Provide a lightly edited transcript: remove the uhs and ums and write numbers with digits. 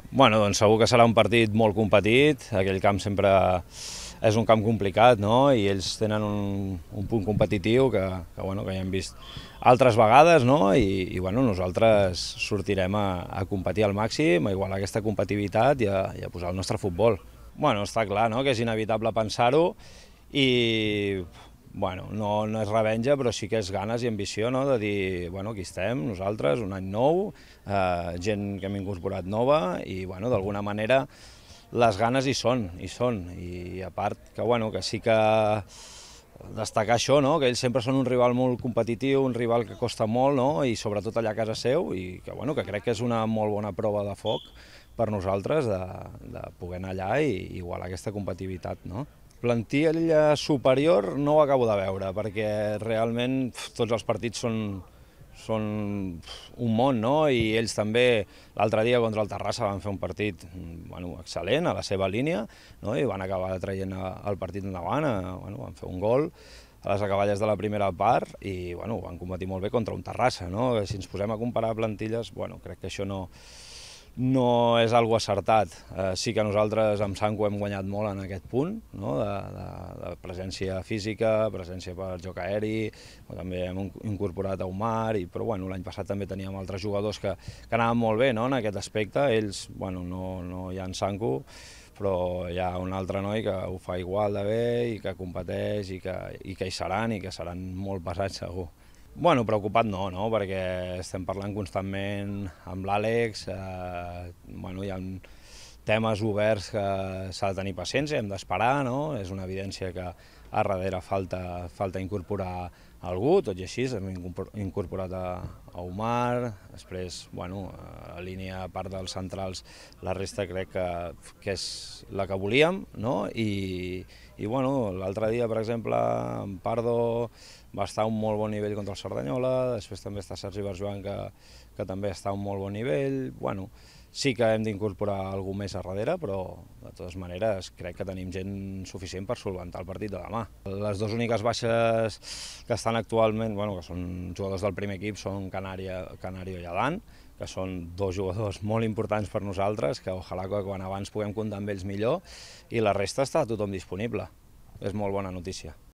Bueno, doncs segur que serà un partit molt competit, aquell camp sempre és un camp complicat, no? I ells tenen un punt competitiu que ja hem vist altres vegades, no? I nosaltres sortirem a competir al màxim, a igualar aquesta competitivitat i a posar el nostre futbol. Bueno, està clar, no?, que és inevitable pensar-ho i no és revenja, però sí que és ganes i ambició, no?, de dir, aquí estem, nosaltres, un any nou, gent que hem incorporat nova i, d'alguna manera, les ganes hi són, i a part que sí que destacar això, no?, que ells sempre són un rival molt competitiu, un rival que costa molt, no?, i sobretot allà a casa seu, i que crec que és una molt bona prova de foc per nosaltres de poder anar allà i igualar aquesta competitivitat, no? Plantilla superior no ho acabo de veure, perquè realment tots els partits són un món, no? I ells també, l'altre dia contra el Terrassa van fer un partit excel·lent a la seva línia, no? I van acabar traient el partit endavant, van fer un gol a les acaballes de la primera part i van competir molt bé contra un Terrassa, no? Si ens posem a comparar plantilles, crec que això no és algo acertat. Sí que nosaltres amb Sanco hem guanyat molt en aquest punt, no?, de presència física, presència per joc aeri, també hem incorporat a Omar, però l'any passat també teníem altres jugadors que anaven molt bé, no?, en aquest aspecte. Ells no hi ha en Sanco, però hi ha un altre noi que ho fa igual de bé i que competeix i que hi seran i que seran molt pesats segur. Preocupat no, perquè estem parlant constantment amb l'Àlex, hi ha temes oberts que s'ha de tenir paciència, hem d'esperar, no? És una evidència que a darrere falta incorporar algú, tot i així hem incorporat a Omar, després, a la línia, a part dels centrals, la resta crec que és la que volíem, no? I l'altre dia, per exemple, en Pardo va estar a un molt bon nivell contra el Cerdanyola, després també està Sergi Barjoan, que també està a un molt bon nivell. Sí que hem d'incorporar algú més a darrere, però de totes maneres crec que tenim gent suficient per solventar el partit de demà. Les dues úniques baixes que estan actualment, que són jugadors del primer equip, són Canario i Adán, que són dos jugadors molt importants per nosaltres, que ojalà que quan abans puguem comptar amb ells millor, i la resta està tothom disponible. És molt bona notícia.